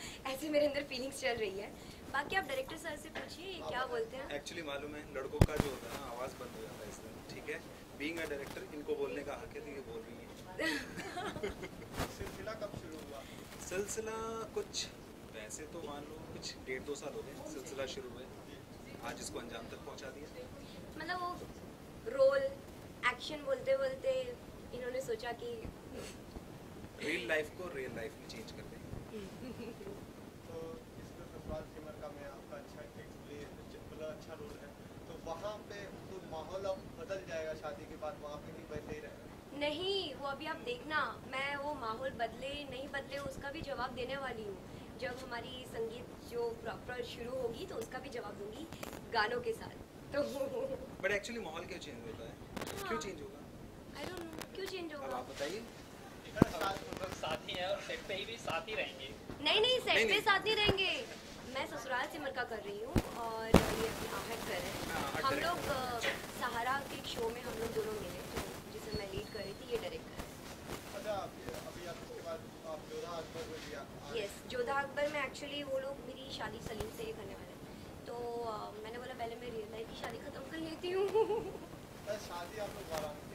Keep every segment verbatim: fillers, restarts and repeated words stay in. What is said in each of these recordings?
ऐसे मेरे अंदर फीलिंग्स चल रही है। बाकी आप डायरेक्टर सर से पूछिए क्या बोलते हैं। एक्चुअली मालूम है लड़कों का जो होता है ना आवाज़ बंद हो जाता है इसमें, ठीक है। बीइंग अ डायरेक्टर इनको बोलने का हक है, तो ये बोल रही है। सिलसिला कब शुरू हुआ? सिलसिला कुछ वैसे तो मान लो कुछ डेढ़ दो साल हो गए सिलसिला शुरू हुए, आज इसको अंजाम तक पहुंचा दिया। मतलब वो रोल एक्शन बोलते बोलते इन्होंने सोचा कि रियल लाइफ को रियल लाइफ में चेंज कर दें। तो इसमें ससुराल सिमर का में आपका अच्छा मतलब अच्छा रोल है, तो वहाँ पे तो माहौल अब बदल जाएगा शादी के बाद, वहाँ पे भी वैसे ही रहेगा? नहीं, वो अभी आप देखना, मैं वो माहौल बदले नहीं बदले उसका भी जवाब देने वाली हूँ। जब हमारी संगीत जो प्रॉपर शुरू होगी तो उसका भी जवाब दूंगी गानों के साथ। तो बट एक्चुअली माहौल क्यों चेंज होता है? हाँ। क्यों चेंज होगा? आई डोंट नो क्यों चेंज होगा। अब आप बताइए। साथ ही है और सेट पे ही भी साथ ही रहेंगे। नहीं नहीं सेट नहीं, पे नहीं। साथ नहीं रहेंगे। मैं ससुराल सिमर का कर रही हूँ और ये अपनी आहट कर रहे हैं। हम लोग सहारा के एक शो में हम लोग दोनों मिले, तो जिसे मैं लीड कर रही थी, ये डायरेक्टर है। अच्छा, अभी आप इसके बाद आप जोधा अकबर में लिया? यस, जोधा अकबर में एक्चुअली वो लोग मेरी शादी सलीम से करने वाले, तो uh, मैंने बोला पहले मैं रियल लाइफ की शादी खत्म कर लेती हूँ। शादी आप लोग वाराणसी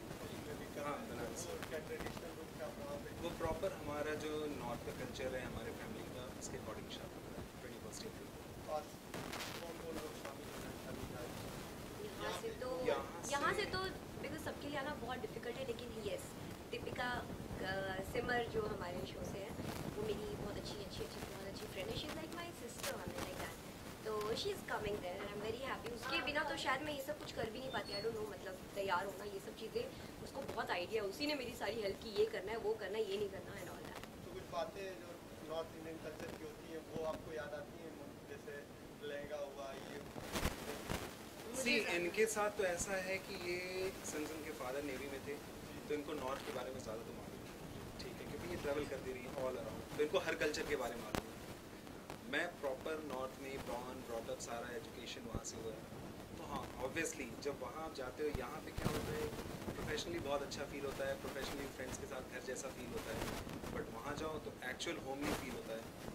ट्रेडिशनल लुक का वहाँ पे वो प्रॉपर हमारा जो नॉर्थ का कल्चर है हमारे फैमिली का, उसके अकॉर्डिंग शादी ट्वेंटी फर्स्ट अप्रैल। कौन कौन लोग शामिल हैं? यहाँ से तो यहाँ से तो बिकॉज सबके लिए आना बहुत डिफिकल्ट है, लेकिन यस दीपिका सिमर जो हमारे शो से है वो मेरी बहुत अच्छी अच्छी अच्छी बहुत अच्छी फ्रेंड है। She is like my sister I like that, तो she is coming there and I am very happy. उसके बिना तो शायद मैं ये सब कुछ कर भी नहीं पाती। आई डोंट नो, मतलब तैयार होना ये सब चीज़ें उसको बहुत आइडिया, उसी ने मेरी सारी हेल्प की, ये करना है वो करना है ये नहीं करना है एंड ऑल दैट। तो कुछ बातें जो नॉर्थ इंडियन कल्चर की होती हैं वो आपको याद आती हैं, जैसे लहंगा हुआ ये? सी इनके साथ तो ऐसा है कि ये संजन के फादर नेवी में थे, तो इनको नॉर्थ के बारे में ज़्यादा तो मालूम है, ठीक है, क्योंकि ये ट्रैवल करती रही है ऑल अराउंड, तो इनको हर कल्चर के बारे में मालूम है। मैं प्रॉपर नॉर्थ में बॉर्न ब्रॉट अप, सारा एजुकेशन वहाँ से हुआ है, तो हाँ ऑब्वियसली जब वहाँ आप जाते हो, यहाँ पे क्या होता है प्रोफेशनली बहुत अच्छा फील होता है, प्रोफेशनली फ्रेंड्स के साथ घर जैसा फील होता है, बट वहाँ जाओ तो एक्चुअल होमली फील होता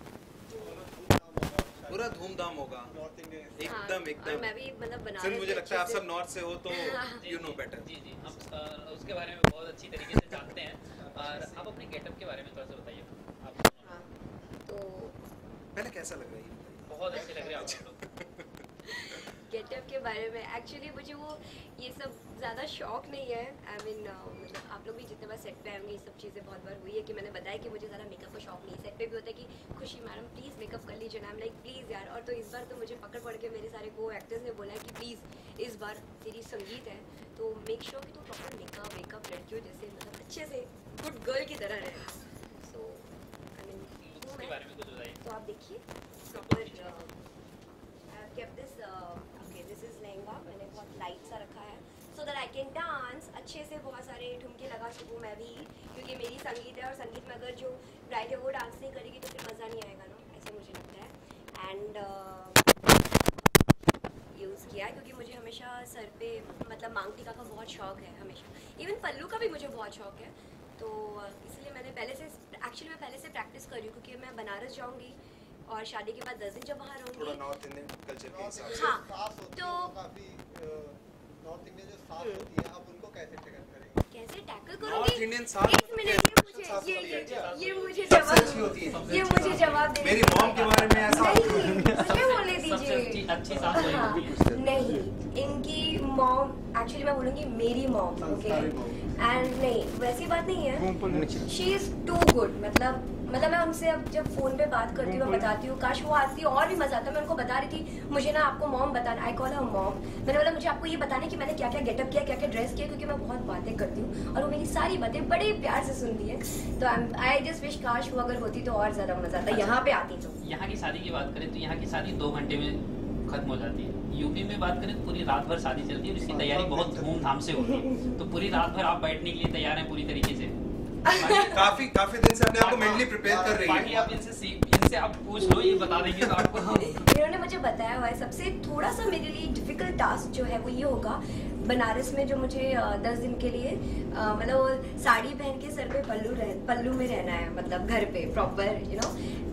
है, पूरा धूमधाम होगा नॉर्थ इंडियन एकदम एकदम। मैं भी मतलब बना सर मुझे लगता है आप सब नॉर्थ से हो तो यू नो बेटर। जी जी, हम उसके बारे में बहुत अच्छी तरीके से जानते हैं। और आप अपने गेटअप के बारे में थोड़ा सा बताइए आप। हाँ, तो पहले कैसा लग रहा है ये? बहुत अच्छे लग रहे हैं आप लोग। गेटअप के बारे में एक्चुअली मुझे वो ये सब ज़्यादा शौक नहीं है। I I mean mean, uh, मतलब आप लोग भी जितने बार सेट पे आएंगे ये सब चीज़ें बहुत बार हुई है कि मैंने बताया कि मुझे ज़्यादा मेकअप का शौक नहीं है। सेट पे भी होता है कि खुशी मैडम प्लीज़ मेकअप कर लीजिए ना, आई एम लाइक प्लीज़ यार। और तो इस बार तो मुझे पकड़ पड़ के मेरे सारे को एक्टर्स ने बोला है कि प्लीज़ इस बार तेरी संगीत है तो मेक श्योर कि तू प्रॉपर मेकअप वेकअप लड़कियों जैसे मतलब अच्छे से गुड गर्ल की तरह रहे। सो आई मीन उसके बारे में कुछ बताइए। तो आप देखिए proper kept this uh, okay this is lehenga, मैंने बहुत लाइट सा रखा है so that I can dance अच्छे से, बहुत सारे ठुमके लगा सकूँ मैं भी, क्योंकि मेरी संगीत है और संगीत में अगर जो ब्राइड है वो डांस नहीं करेगी तो फिर मज़ा नहीं आएगा ना, ऐसा मुझे लगता है। एंड यूज़ किया है क्योंकि मुझे हमेशा सर पे मतलब मांग टीका का बहुत शौक है हमेशा, इवन पल्लू का भी मुझे बहुत शौक है, तो इसलिए मैंने पहले से एक्चुअली मैं पहले से प्रैक्टिस कर रही हूँ क्योंकि मैं बनारस जाऊँगी और शादी के बाद दस दिन जब बाहर रहूँगी। थोड़ा नॉर्थ इंडियन कल्चर के हिसाब से हाँ, तो काफी नॉर्थ इंडियन जो सास होती है आप उनको कैसे टैकल करेंगे? कैसे टैकल करूँगी? नॉर्थ इंडियन सास एक मिनट, ये मुझे ये ये मुझे जवाब ये मुझे जवाब दे। मेरी मॉम के बारे में ऐसा नहीं, मुझे बोलने दीजिए। अच्छी सास नहीं, इनकी मॉम एक्चुअली मैं बोलूँगी मेरी मॉम, ओके, एंड नहीं वैसी बात नहीं है, शी इज़ टू गुड। मतलब मतलब मैं उनसे अब जब फोन पे बात करती हूँ मैं बताती हूँ, काश वो आती और भी मजा आता। मैं उनको बता रही थी मुझे ना आपको मॉम बताना, आई कॉल हर मॉम, मैंने बोला मुझे आपको ये बताना कि मैंने क्या क्या गेटअप किया, क्या क्या ड्रेस किया, क्योंकि मैं बहुत बातें करती हूँ और वो मेरी सारी बातें बड़े प्यार से सुनती है। तो आई जस्ट विश काश वो अगर होती तो और ज्यादा मजा आता, यहाँ पे आती तो। यहाँ की शादी की बात करें तो यहाँ की शादी दो घंटे में खत्म हो जाती है। यूपी में बात करें तो पूरी रात भर शादी चलती है और इसकी तैयारी बहुत धूमधाम से होती है, तो पूरी रात भर आप बैठने के लिए तैयार हैं पूरी तरीके से? काफी काफी दिन से अपने आप को मेंटली प्रिपेयर कर रही है। बाकी आप इनसे इनसे आप पूछ लो, ये बता देंगे तो आपको। इन्होंने मुझे बताया हुआ है सबसे थोड़ा सा मेरे लिए डिफिकल्ट टास्क जो है वो ये होगा बनारस में, जो मुझे दस दिन के लिए मतलब साड़ी पहन के सर पे पल्लू रह पल्लू में रहना है, मतलब घर पे proper you know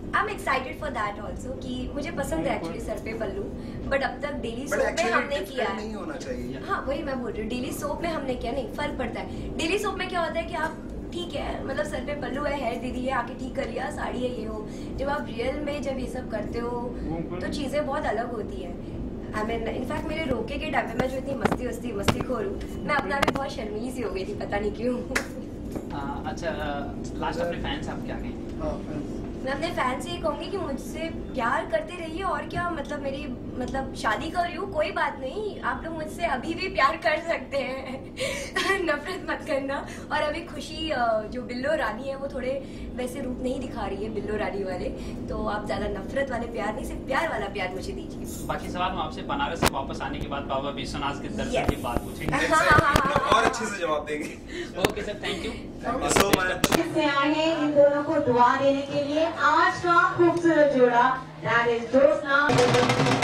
I am excited for that also कि मुझे पसंद है एक्चुअली सर पे पल्लू, बट अब तक डेली बट सोप में एक्चुअली हमने किया है। नहीं होना चाहिए। हाँ वही मैं बोल रही हूँ, डेली सोप में हमने किया, नहीं फर्क पड़ता है। डेली सोप में क्या होता है कि आप ठीक है मतलब सर पे पल्लू है, हेयर दे दी है, आके ठीक कर लिया, साड़ी है, ये हो। जब आप रियल में जब ये सब करते हो तो चीज़ें बहुत अलग होती है। आई मीन इनफैक्ट मेरे रोके के टाइम पे मैं जो इतनी मस्ती वस्ती मस्ती खोर हूँ, मैं अपना भी बहुत शर्मीली सी हो गई थी, पता नहीं क्यों। अच्छा लास्ट अपने फैंस आप क्या कहेंगे? मैं अपने फैन से ये कहूँगी कि मुझसे प्यार करते रहिए, और क्या मतलब मेरी मतलब शादी कर रही हूँ कोई बात नहीं, आप लोग मुझसे अभी भी प्यार कर सकते हैं। नफरत मत करना। और अभी खुशी जो बिल्लो रानी है वो थोड़े वैसे रूप नहीं दिखा रही है बिल्लो रानी वाले, तो आप ज्यादा नफरत वाले प्यार नहीं, सिर्फ प्यार वाला प्यार मुझे दीजिए। बाकी सवाल हम आपसे बनारस से वापस आने के बाद बाबा विश्वनाथ के दर्शन के बाद पूछेंगे। और अच्छे से जवाब देंगे। Okay sir, thank you so much. से आए हैं इन दोनों को दुआ देने के लिए। आज का खूबसूरत जोड़ा दैट इज जोत्स्ना।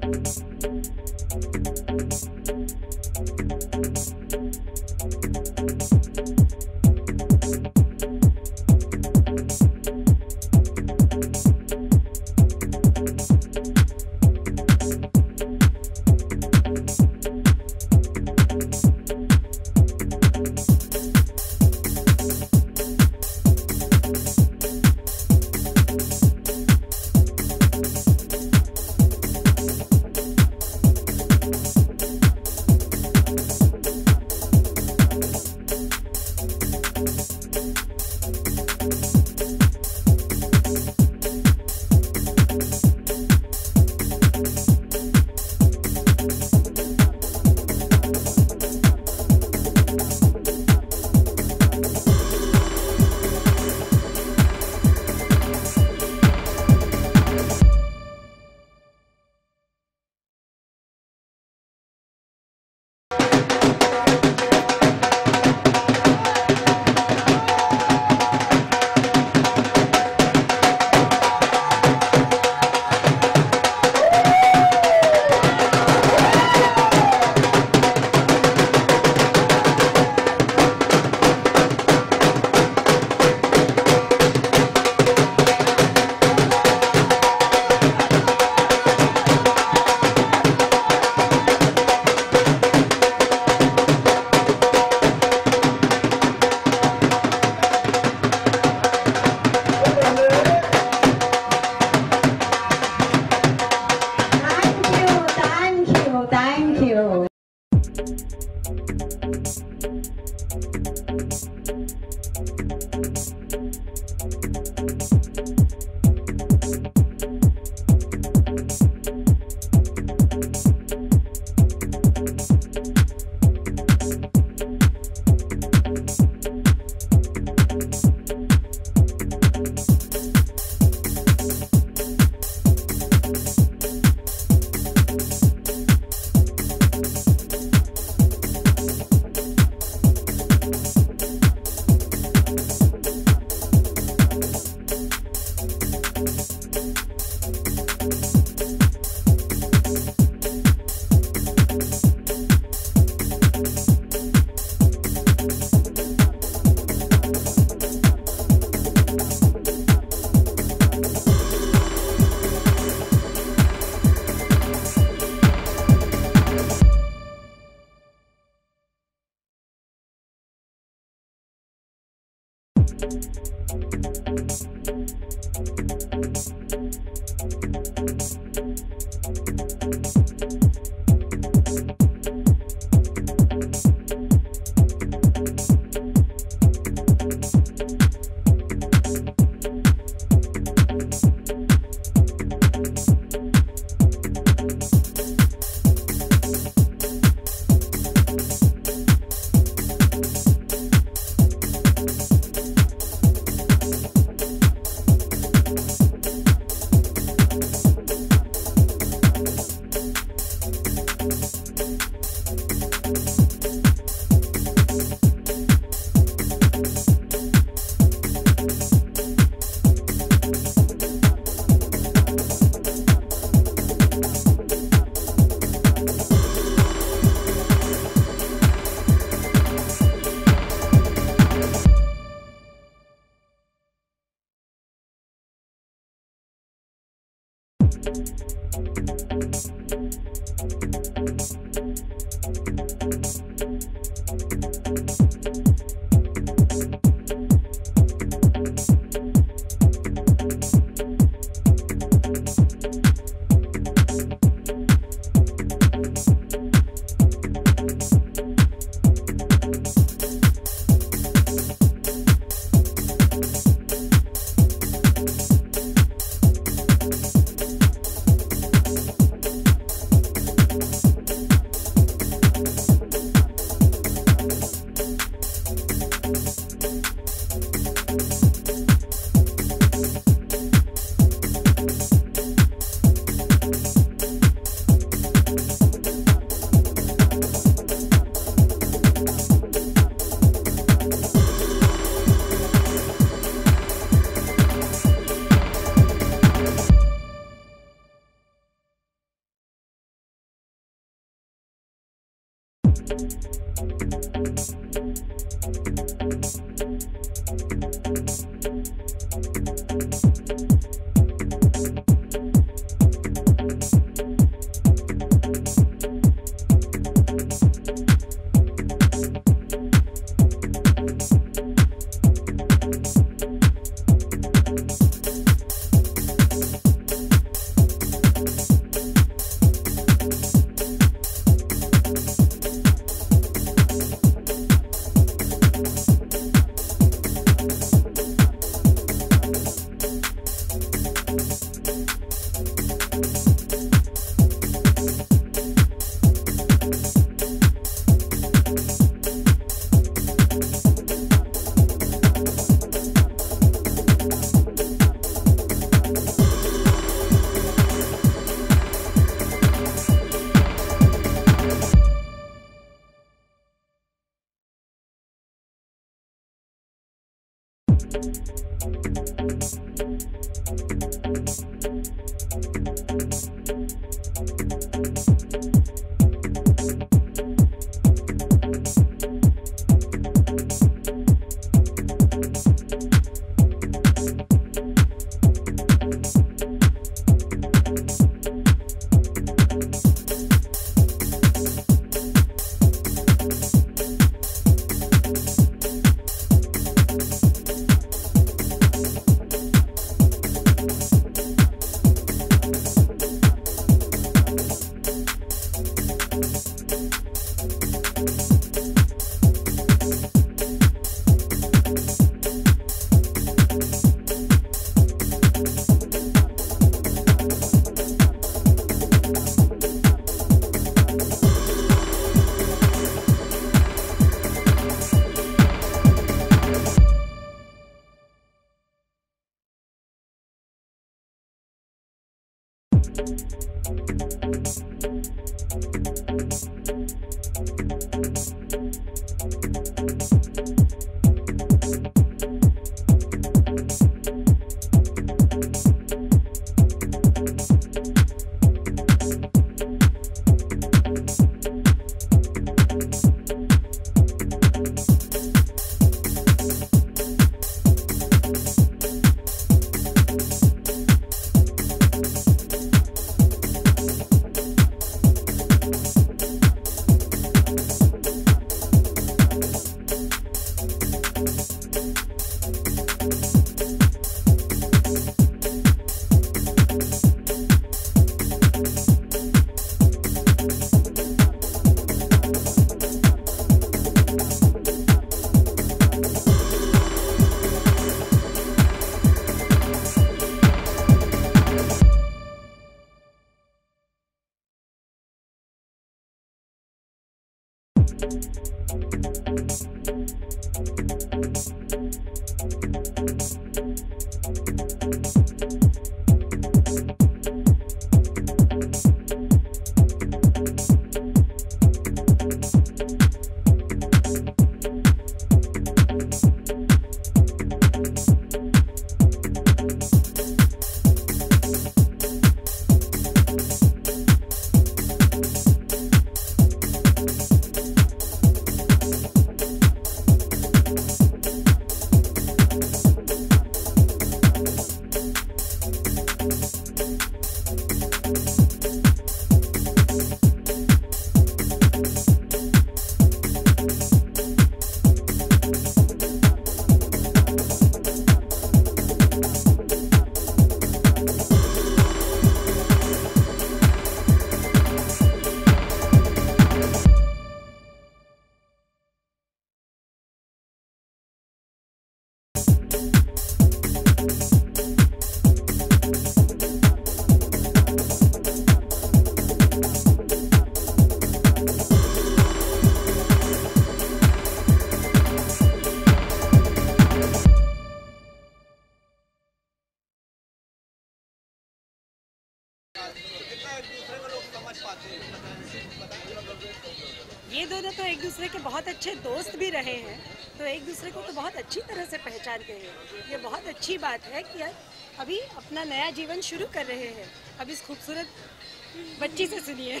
ये दोनों तो एक दूसरे के बहुत अच्छे दोस्त भी रहे हैं, तो एक दूसरे को तो बहुत अच्छी तरह से पहचानते हैं। ये बहुत अच्छी बात है कि अभी अपना नया जीवन शुरू कर रहे हैं। अब इस खूबसूरत बच्ची से सुनिए।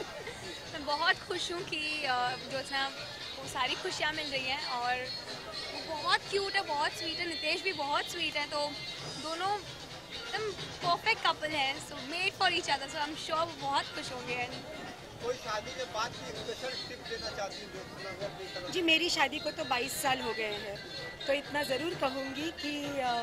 मैं बहुत खुश हूँ कि ज्योत्सना को सारी खुशियाँ मिल रही हैं और वो बहुत क्यूट है, बहुत स्वीट है, नितेश भी बहुत स्वीट है, तो दोनों एकदम परफेक्ट कपल है, so made for each other, so I am sure वो बहुत खुश होंगे। कोई शादी के बाद की स्पेशल टिप देना चाहती हूँ ज्योत्सना? जी, मेरी शादी को तो बाईस साल हो गए हैं, तो इतना ज़रूर कहूँगी कि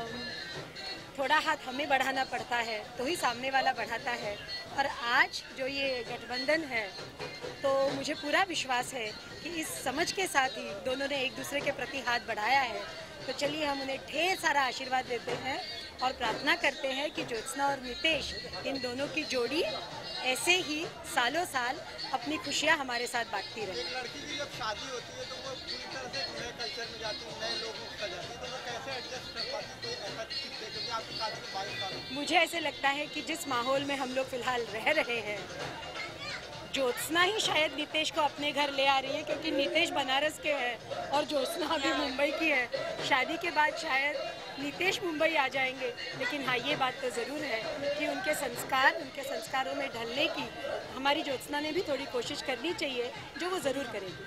थोड़ा हाथ हमें बढ़ाना पड़ता है तो ही सामने वाला बढ़ाता है। और आज जो ये गठबंधन है तो मुझे पूरा विश्वास है कि इस समझ के साथ ही दोनों ने एक दूसरे के प्रति हाथ बढ़ाया है। तो चलिए हम उन्हें ढेर सारा आशीर्वाद देते हैं और प्रार्थना करते हैं कि ज्योत्सना और नितेश, इन दोनों की जोड़ी ऐसे ही सालों साल अपनी खुशियाँ हमारे साथ बांटती रहे। एक लड़की की जब शादी होती है तो वो पूरी तरह से नए कल्चर में जाती है, नए लोगों के साथ जाती है, तो वो कैसे एडजस्ट कर पाती है? कोई ऐसा टिप दे, क्योंकि आपकी शादी के बाईस साल। मुझे ऐसे लगता है कि जिस माहौल में हम लोग फिलहाल रह रहे हैं, ज्योत्सना ही शायद नितेश को अपने घर ले आ रही है, क्योंकि नितेश बनारस के हैं और ज्योत्सना अभी मुंबई की है। शादी के बाद शायद नितेश मुंबई आ जाएंगे, लेकिन हाँ, ये बात तो ज़रूर है कि उनके संस्कार उनके संस्कारों में ढलने की हमारी ज्योत्सना ने भी थोड़ी कोशिश करनी चाहिए, जो वो ज़रूर करेगी।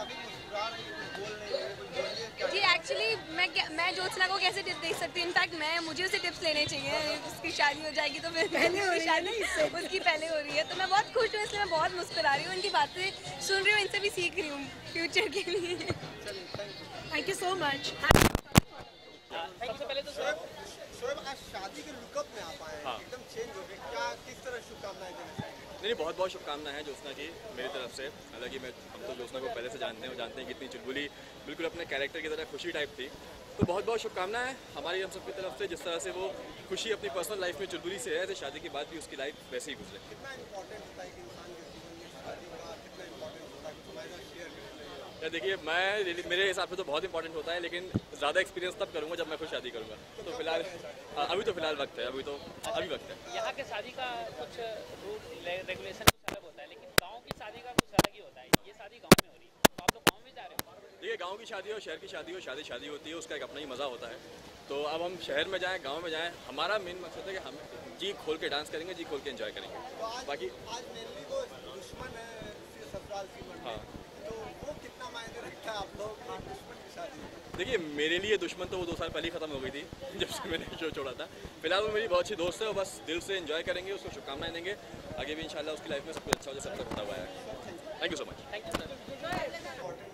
जी, एक्चुअली मैं मैं ज्योत्सना को कैसे टिप्स दे सकती हूँ? इनफैक्ट मैं मुझे उससे टिप्स लेने चाहिए। उसकी शादी हो जाएगी तो फिर पहले हो रही शादी उसकी पहले हो रही है, तो मैं बहुत खुश हूँ, इसलिए मैं बहुत मुस्कुरा रही हूँ, उनकी बातें सुन रही हूँ, इनसे भी सीख रही हूँ फ्यूचर के लिए। Thank you so much. सबसे पहले तो शोएब, आज शादी के लुकअप में आप आए हैं, एकदम चेंज हो गए, क्या किस तरह शुभकामनाएं देना चाहिए? नहीं, बहुत बहुत शुभकामनाएं हैं ज्योत्सना की मेरी तरफ से। हालांकि मैं हम तो ज्योत्सना को पहले से जानते हैं और जानते हैं कि इतनी चुलबुली बिल्कुल अपने कैरेक्टर की तरह खुशी टाइप थी, तो बहुत बहुत शुभकामनाएं हमारी हम सबकी तरफ से। जिस तरह से वो खुशी अपनी पर्सनल लाइफ में चुलबुली से है, ऐसे शादी के बाद भी उसकी लाइफ वैसे ही गुजरे। कितना इम्पोर्टेंट होता है कि इंसान के जीवन में शादी का कितना इम्पोर्टेंट होता है, कुछ फायदा शेयर करें? या देखिए, मैं मेरे हिसाब से तो बहुत इंपॉर्टेंट होता है, लेकिन ज़्यादा एक्सपीरियंस तब करूँगा जब मैं खुद शादी करूँगा। तो फिलहाल अभी तो फिलहाल वक्त है, अभी तो अभी वक्त है। यहाँ के शादी का कुछ रूल रेगुलेशन कुछ अलग होता है, लेकिन गांव की शादी का कुछ अलग ही होता है। ये शादी गांव में हो रही है, तो आप लोग गांव में जा रहे हो? देखिए, गांव की शादी हो, शहर की शादी हो, शादी शादी होती है, उसका एक अपना ही मज़ा होता है। तो अब हम शहर में जाएँ, गाँव में जाएँ, हमारा मेन मकसद है कि हम जी खोल के डांस करेंगे, जी खोल के एंजॉय करेंगे। बाकी आज मेनली तो दुश्मन है ससुराल सीमन में, तो वो कितना मायने रखता है आप लोग की दुश्मन की शादी? देखिए, मेरे लिए दुश्मन तो वो दो साल पहले ही खत्म हो गई थी जब से मैंने शो छोड़ा था। फिलहाल वो मेरी बहुत अच्छी दोस्त है और बस दिल से एंजॉय करेंगे, उसको शुभकामनाएं देंगे। आगे भी इंशाल्लाह उसकी लाइफ में सब कुछ अच्छा हो जाए, सब कुछ होता हुआ है। Thank you so much. Thank you sir.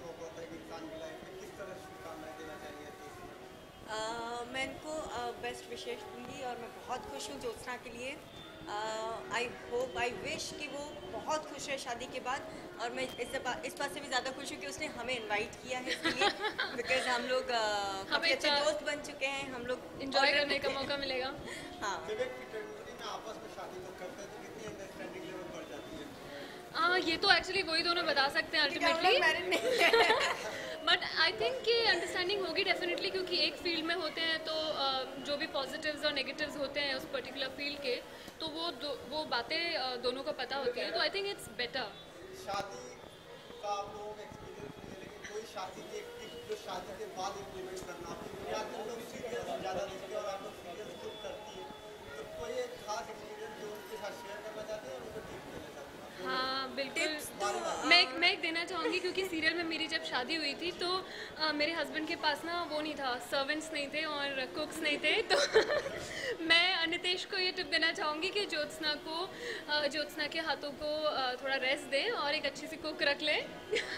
मैं इनको बेस्ट विशेष दूंगी और मैं बहुत खुश हूँ ज्योत्सना के लिए। आई होप आई विश कि वो बहुत खुश है शादी के बाद, और मैं इस इस बात से भी ज़्यादा खुश हूँ कि उसने हमें इनवाइट किया है इसके लिए, बिकॉज हम लोग काफ़ी अच्छे दोस्त बन चुके हैं, हम लोग एंजॉय करने का मौका मिलेगा। हाँ, आपस में शादी तो करते हैं तो कितनी अंडरस्टैंडिंग लेवल बढ़ जाती है? हाँ, ये तो एक्चुअली वही दोनों बता सकते हैं अल्टीमेटली, बट आई थिंक कि अंडरस्टैंडिंग होगी डेफिनेटली, क्योंकि एक फील्ड में होते हैं तो uh, जो भी पॉजिटिव्स और नेगेटिव्स होते हैं उस पर्टिकुलर फील्ड के, तो वो दो, वो बातें uh, दोनों को पता होती हैं, तो आई थिंक इट्स बेटर। शादी का आप लोगों का एक्सपीरियंस नहीं है, लेकिन कोई शादी के जो शादी के बाद इम्प्लीमेंट करना, आपकी आजकल लोग सीरियल्स ज़्यादा देखते हैं और आप लोग सीरियल्स खुद करती है, तो कोई एक खास एक्सपीरियंस जो उनके साथ शेयर करना चाहते हैं और उनको टिप देना चाहते हैं? हाँ बिल्कुल, मैं एक मैं एक देना चाहूँगी, क्योंकि सीरियल में मेरी जब शादी हुई थी तो आ, मेरे हस्बैंड के पास ना वो नहीं था, सर्वेंट्स नहीं थे और कुक्स नहीं थे, तो मैं नितेश को ये टिप देना चाहूँगी कि ज्योत्सना को आ, ज्योत्सना के हाथों को आ, थोड़ा रेस्ट दें और एक अच्छी सी कुक रख लें।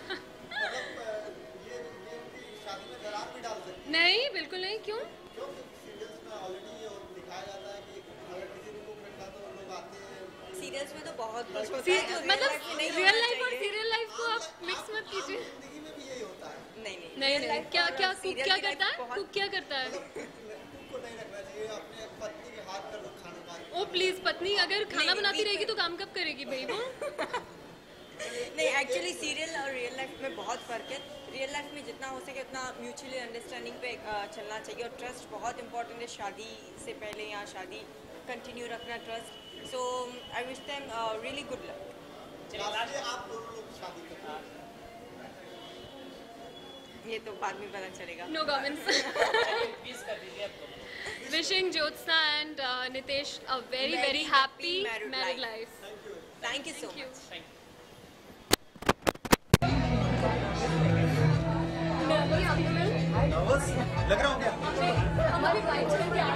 नहीं बिल्कुल नहीं, क्यों? सीरियल्स में तो बहुत मतलब रियल लाइफ और सीरियल लाइफ को आप मिक्स मत कीजिए। नहीं नहीं नहीं नहीं, क्या क्या कुक क्या करता है, कुक क्या करता है? ओ प्लीज, पत्नी अगर खाना बनाती रहेगी तो काम कब करेगी भाई वो? नहीं, एक्चुअली सीरियल और रियल लाइफ में बहुत फ़र्क है। रियल लाइफ में जितना हो सके उतना म्यूचुअली अंडरस्टैंडिंग पे चलना चाहिए, और ट्रस्ट बहुत इंपॉर्टेंट है शादी से पहले या शादी कंटिन्यू रखना trust. So I wish them really good luck. ये तो बाद में पता चलेगा। No comments. Wishing Jyotsna and uh, Nitesh a very very, very happy, happy married, married life. life. Thank you so Thank much. You. Thank you. Nervous लग रहा हूँ क्या? हमारी बाइक चल के आ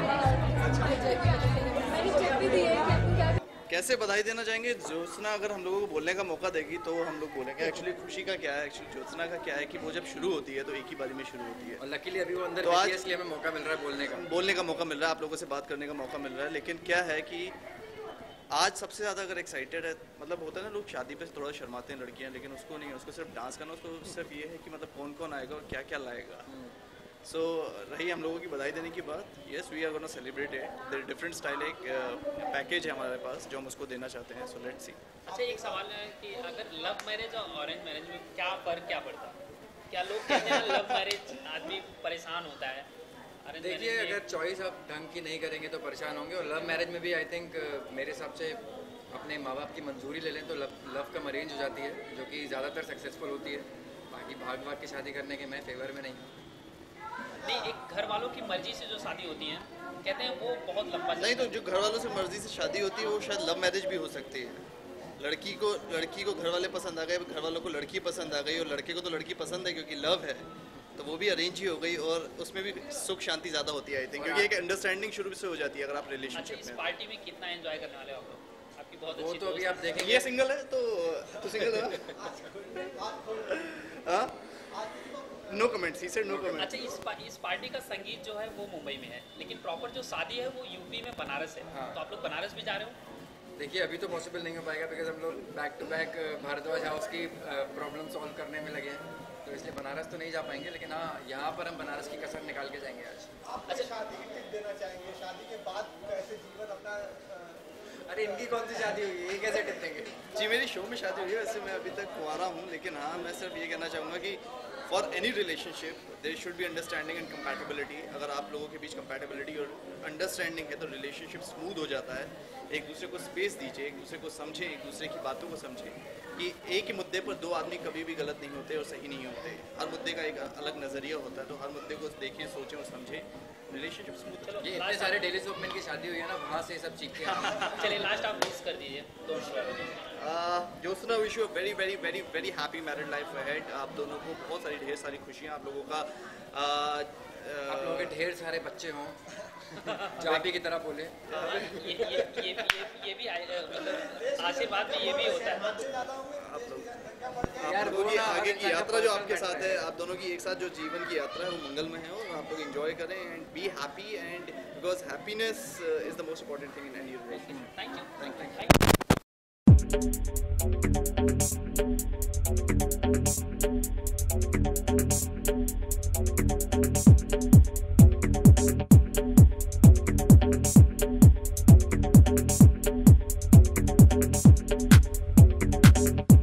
मैंने चेक भी दी है कि आपको क्या कैसे बधाई देना चाहेंगे? ज्योत्सना अगर हम लोगों को बोलने का मौका देगी तो हम लोग बोलेंगे। एक्चुअली खुशी का क्या है, एक्चुअली ज्योत्सना का क्या है कि वो जब शुरू होती है तो एक ही बारी में शुरू होती है, और लकीली अभी वो अंदर तो आज इसलिए हमें मौका मिल रहा है बोलने का बोलने का मौका मिल रहा है, आप लोगों से बात करने का मौका मिल रहा है। लेकिन क्या है कि आज सबसे ज़्यादा अगर एक्साइटेड है, मतलब होता है ना लोग शादी पे थोड़ा शर्माते हैं लड़कियाँ, लेकिन उसको नहीं, उसको सिर्फ डांस करना, उसको सिर्फ ये है कि मतलब कौन कौन आएगा और क्या क्या लाएगा। सो so, रही हम लोगों की बधाई देने की बात, yes we are gonna celebrate it. There different style, एक पैकेज है हमारे पास जो हम उसको देना चाहते हैं। So let's see. अच्छा, एक सवाल है कि अगर लव मैरिज और ऑरेंज मैरिज में क्या फ़र्क क्या पड़ता है? क्या लोग कहते हैं लव मैरिज आदमी परेशान होता है? देखिए, अगर चॉइस आप ढंग की नहीं करेंगे तो परेशान होंगे, और लव मैरिज में भी आई थिंक मेरे हिसाब से अपने माँ बाप की मंजूरी ले लें तो लव लव कम अरेंज हो जाती है, जो कि ज़्यादातर सक्सेसफुल होती है। बाकी भाग भाग की शादी करने के मैं फेवर में नहीं हूँ। नहीं, एक घर वालों की मर्जी से जो शादी होती है कहते हैं वो बहुत लंबा नहीं, तो जो घर वालों से मर्जी से शादी होती है वो शायद लव मैरिज भी हो सकती है। लड़की को लड़की को घर वाले पसंद आ गए, घर वालों को लड़की पसंद आ गई, और लड़के को तो लड़की पसंद है क्योंकि लव है, तो वो भी अरेंज ही हो गई, और उसमें भी सुख शांति ज़्यादा होती है आई थिंक, क्योंकि एक अंडरस्टैंडिंग शुरू से हो जाती है अगर आप रिलेशनशिप में। इस पार्टी में कितना एंजॉय करने वाले हो आप लोग? आपकी बहुत वो अच्छी तो अभी आप देखेंगे। ये सिंगल है तो तो सिंगल है। हाँ, no comments, he said no comments. अच्छा, इस पा, इस पार्टी का संगीत जो है वो मुंबई में है, लेकिन प्रॉपर जो शादी है वो यूपी में बनारस है। हाँ। तो आप लोग बनारस भी जा रहे हो? देखिए, अभी तो पॉसिबल नहीं हो पाएगा बिकॉज हम लोग back to back Bhardwaj house की प्रॉब्लम सॉल्व करने में लगे हैं, तो इसलिए बनारस तो नहीं जा पाएंगे, लेकिन हाँ यहाँ पर हम बनारस की कसर निकाल के जाएंगे आज। अच्छा, शादी की टिप देना चाहेंगे? शादी के बाद कैसे जीवन अपना? अरे इनकी कौन सी शादी हुई है, ये कैसे टिप देंगे? जी, मेरी शो में शादी हुई है, वैसे मैं अभी तक कुंवारा हूँ, लेकिन हाँ मैं सिर्फ ये कहना चाहूँगा कि for any relationship there should be understanding and compatibility. अगर आप लोगों के बीच कंपैटिबिलिटी और अंडरस्टैंडिंग है तो रिलेशनशिप स्मूथ हो जाता है। एक दूसरे को स्पेस दीजिए, एक दूसरे को समझें, एक दूसरे की बातों को समझें कि एक ही मुद्दे पर दो आदमी कभी भी गलत नहीं होते और सही नहीं होते। हर मुद्दे का एक अलग नज़रिया होता है, तो हर मुद्दे को देखें, सोचें और समझें, रिलेशनशिप स्मूथ। चलो, ये इतने सारे डेली सोप में की शादी हुई है ना, वहाँ से सब सीख के चलिए लास्ट आप मिस कर दीजिए। Jyotsna, wish you very very very very happy married life ahead. आप दोनों को बहुत सारी ढेर सारी खुशियाँ, आप लोगों का आप लोगों के ढेर सारे बच्चे हों, जाबी की तरह बोले। ये ये ये ये ये भी मतलब आशीर्वाद में ये भी होता है। आप लोग आप लोगों की आगे की यात्रा जो आपके साथ है, आप दोनों की एक साथ जो जीवन की यात्रा है वो मंगलमय है, और आप लोग एंजॉय करें and be happy, and because happiness is the most important thing in any relationship. Thank you, thank you, thank you. Thank you.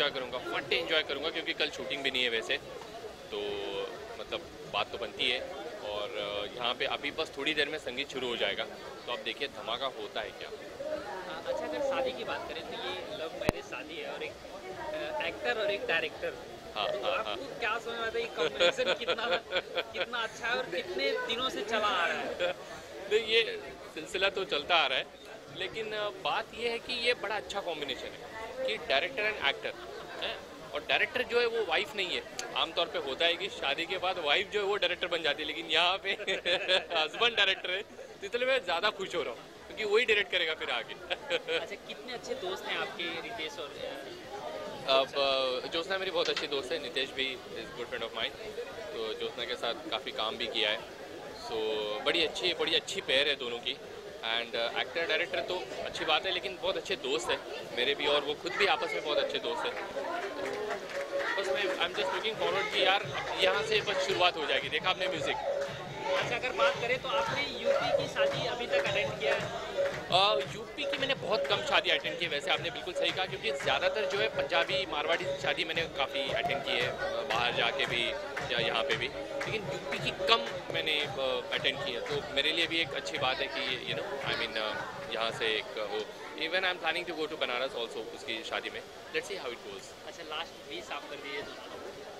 Enjoy करूँगा, फन डे एंजॉय करूँगा, क्योंकि कल शूटिंग भी नहीं है वैसे, तो मतलब बात तो बनती है। और यहाँ पे अभी बस थोड़ी देर में संगीत शुरू हो जाएगा, तो आप देखिए धमाका होता है क्या। अच्छा, अगर शादी की बात करें तो ये लव मैरिज शादी है और एक एक्टर और एक डायरेक्टर, हाँ, तो हाँ, आपको हाँ। क्या समझ में आता है ये कॉम्बिनेशन कितना कितना अच्छा है और कितने दिनों से चला आ रहा है? नहीं, ये सिलसिला तो चलता आ रहा है, लेकिन बात ये है कि ये बड़ा अच्छा कॉम्बिनेशन है कि डायरेक्टर एंड एक्टर है। और डायरेक्टर जो है वो वाइफ नहीं है। आमतौर पे होता है कि शादी के बाद वाइफ जो है वो डायरेक्टर बन जाती है, लेकिन यहाँ पे हस्बैंड डायरेक्टर है, तो इसलिए मैं ज़्यादा खुश हो रहा हूँ क्योंकि वही डायरेक्ट करेगा फिर आगे। अच्छा, कितने अच्छे दोस्त हैं आपके रितेश और अब ज्योत्सना मेरी बहुत अच्छी दोस्त है, नितेश भी is good friend of mine, तो ज्योत्सना के साथ काफ़ी काम भी किया है। सो बड़ी अच्छी बड़ी अच्छी पेयर है दोनों की। एंड एक्टर डायरेक्टर तो अच्छी बात है, लेकिन बहुत अच्छे दोस्त हैं मेरे भी, और वो खुद भी आपस में बहुत अच्छे दोस्त हैं। बस मैं I am just looking forward कि यार यहाँ से बस शुरुआत हो जाएगी। देखा आपने म्यूज़िक। अच्छा, अगर बात करें तो आपने यूपी की शादी अभी तक अटेंड किया है? यूपी की मैंने बहुत कम शादी अटेंड की है, वैसे आपने बिल्कुल सही कहा, क्योंकि ज़्यादातर जो है पंजाबी मारवाड़ी शादी मैंने काफ़ी अटेंड की है, बाहर जाके भी या यहाँ पे भी, लेकिन यूपी की कम मैंने अटेंड की है। तो मेरे लिए भी एक अच्छी बात है कि यू नो आई मीन यहाँ से एक वो, even I am planning to go to Banaras also उसकी शादी में। Let's see how it goes. अच्छा, लास्ट बीस आप कर दीजिए दोस्तों।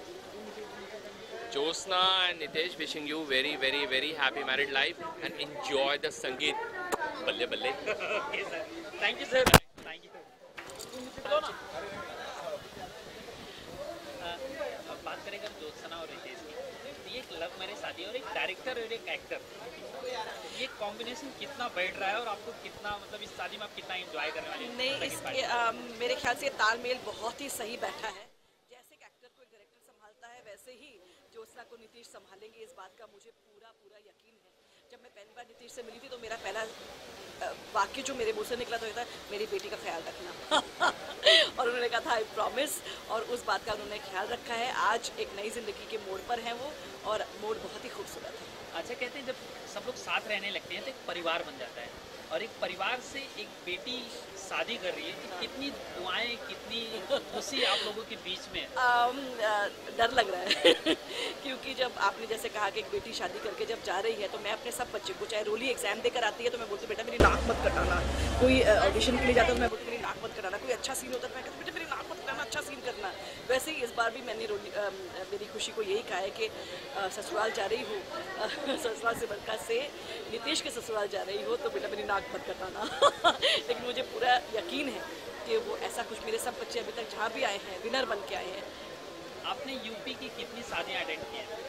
Jyotsna and Nitesh, wishing you very very very happy married life and enjoy the Sangeet. Balle balle. Okay sir. Thank you sir. Thank you. अब बात करें अगर ज्योत्सना और रितेश की, तो ये एक लव मैरिज शादी और एक डायरेक्टर और एक एक्टर, ये कॉम्बिनेशन कितना बैठ रहा है और आपको कितना मतलब इस शादी में आप कितना एंजॉय करने वाले हैं? नहीं, इसके आ, मेरे ख्याल से तालमेल बहुत ही सही बैठा है। जैसे एक एक्टर को एक डायरेक्टर संभालता है, वैसे ही ज्योत्सना को नीतीश संभालेंगे, इस बात का मुझे पूरा पूरा यकीन है। जब मैं पहली बार नीतीश से मिली थी तो मेरा पहला वाक्य जो मेरे मुंह से निकला तो ये था, मेरी बेटी का ख्याल रखना। और उन्होंने कहा था आई प्रॉमिस, और उस बात का उन्होंने ख्याल रखा है। आज एक नई ज़िंदगी के मोड़ पर हैं वो, और मोड़ बहुत ही खूबसूरत है। अच्छा, कहते हैं जब सब लोग साथ रहने लगते हैं तो एक परिवार बन जाता है, और एक परिवार से एक बेटी शादी कर रही है, कि कितनी दुआएं, कितनी खुशी आप लोगों के बीच में? आम, आ, डर लग रहा है क्योंकि जब आपने जैसे कहा कि एक बेटी शादी करके जब जा रही है, तो मैं अपने सब बच्चे को, चाहे रोली एग्जाम देकर आती है तो मैं बोलती बेटा मेरी नाक मत कटाना, कोई ऑडिशन के लिए जाता है तो मैं बोलती मेरी नाक मत कटाना, कोई अच्छा सीन होता है मैं कहती बेटा मेरी नाक मत कटाना, अच्छा सीन करना। वैसे ही इस बार भी मैंने रोली आ, मेरी खुशी को यही कहा है कि आ, ससुराल जा रही हूँ, ससुराल से बरका से नीतीश के ससुराल जा रही हो तो बेटा मेरी नाक मत कटाना। लेकिन मुझे पूरा यकीन है कि वो ऐसा कुछ, मेरे सब बच्चे अभी तक जहाँ भी आए हैं विनर बन के आए हैं। आपने यूपी की कितनी शादियाँ अटेंड की हैं?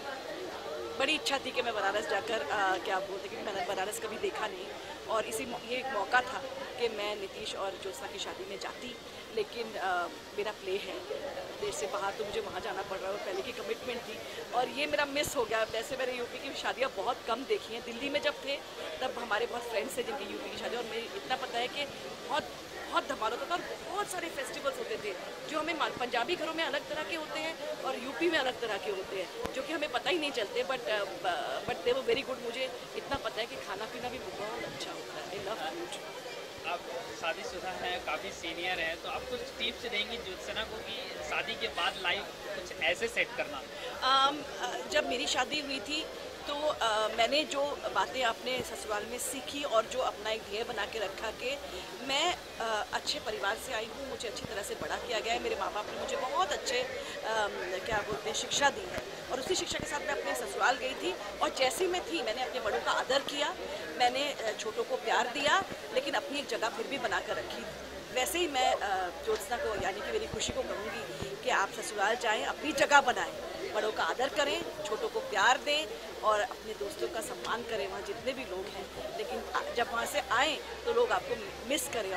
बड़ी इच्छा थी कि मैं बनारस जाकर आ, क्या बोलते कि मैंने बनारस कभी देखा नहीं, और इसी ये एक मौका था कि मैं नीतीश और ज्योत्सना की शादी में जाती, लेकिन आ, मेरा प्ले है देश से बाहर, तो मुझे वहाँ जाना पड़ रहा है, और पहले की कमिटमेंट थी और ये मेरा मिस हो गया। वैसे मैंने यूपी की शादियाँ बहुत कम देखी हैं। दिल्ली में जब थे तब हमारे बहुत फ्रेंड्स थे जिनकी यूपी की शादी, और मुझे इतना पता है कि बहुत बहुत धमाल होता था और बहुत सारे फेस्टिवल्स होते थे जो हमें पंजाबी घरों में अलग तरह के होते हैं और यूपी में अलग तरह के होते हैं, जो कि हमें पता ही नहीं चलते, बट बट दे वो वेरी गुड। मुझे इतना पता है कि खाना पीना भी बहुत अच्छा होता है। I love food. आप शादीशुदा हैं, काफ़ी सीनियर हैं, तो आप कुछ टिप्स देंगी ज्योत्सना को कि शादी के बाद लाइफ कुछ ऐसे सेट करना? um, जब मेरी शादी हुई थी तो आ, मैंने जो बातें अपने ससुराल में सीखी और जो अपना एक ध्येय बना के रखा कि मैं आ, अच्छे परिवार से आई हूँ, मुझे अच्छी तरह से बड़ा किया गया है, मेरे माँ बाप ने मुझे बहुत अच्छे आ, क्या बोलते हैं शिक्षा दी है, और उसी शिक्षा के साथ मैं अपने ससुराल गई थी और जैसी मैं थी मैंने अपने बड़ों का आदर किया, मैंने छोटों को प्यार दिया, लेकिन अपनी एक जगह फिर भी बना कर रखी। वैसे ही मैं ज्योत्सना को यानी कि मेरी खुशी को कहूँगी कि आप ससुराल जाएँ, अपनी जगह बनाएं, बड़ों का आदर करें, छोटों को प्यार दें और अपने दोस्तों का सम्मान करें वहाँ जितने भी लोग हैं, लेकिन जब वहाँ से आएँ तो लोग आपको मिस करें।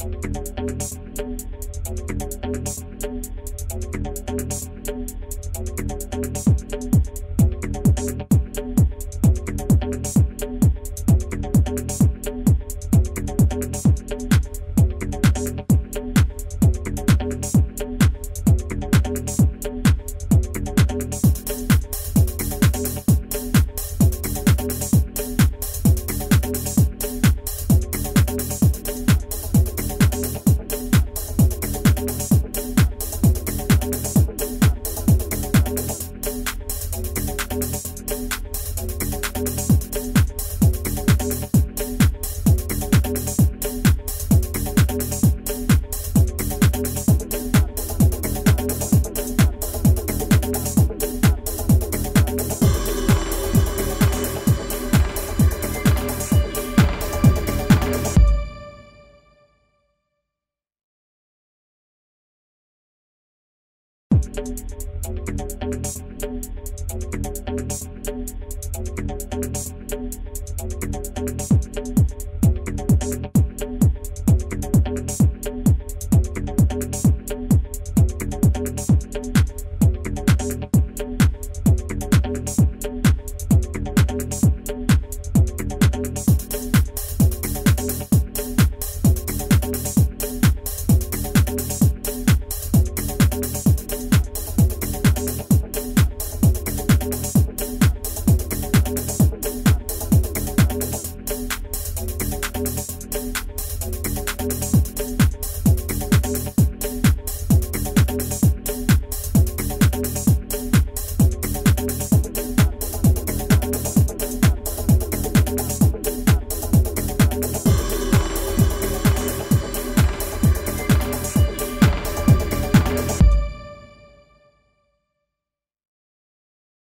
Thank you.